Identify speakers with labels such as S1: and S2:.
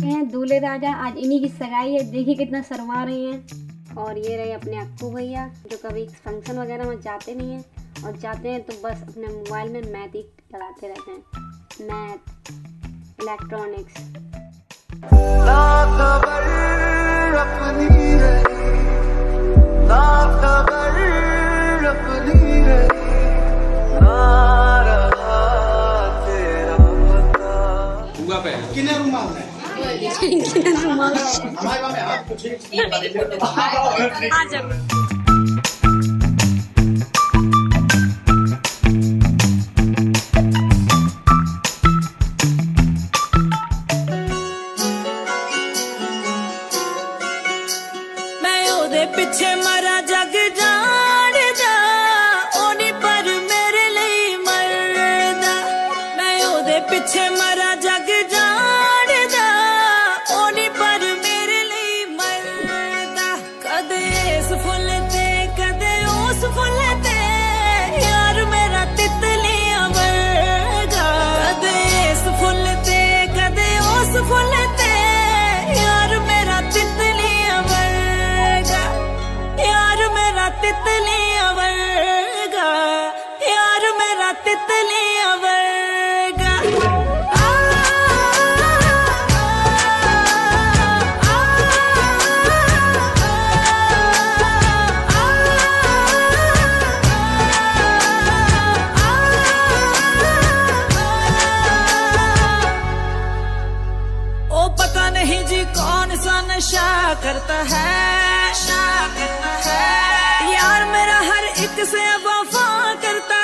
S1: चुके हैं दूल्हे राजा। आज इन्हीं की सगाई है, देखिए कितना शर्मा रहे हैं। और ये रहे अपने अक्कू भैया जो कभी फंक्शन वगैरह में जाते नहीं हैं, और जाते हैं तो बस अपने मोबाइल में मैथ ही लगाते रहते हैं, मैथ, इलेक्ट्रॉनिक्स।
S2: कितने रुमाल है? हमारे पास हाथ कुछ आ जाओ।
S3: मैं ओदे पिछे मरा जग जाणदा, ओनी पर मेरे लिए मरदा। मैं ओदे पिछे मरा जग जाणदा, ओनी पर मेरे लिए मरदा। कदे इस फुल ते कदे उस फुल ते, यार मेरा तितलियां वर्गा। कदे इस फुल ते कदे उस फुल ते, यार मेरा तितलियां वर्गा। यार मेरा तितलियां वर्गा, यार मेरा तितलियां वर्गा। ओ पता नहीं जी कौन सा नशा करता है, यार मेरा हर एक से वफा करता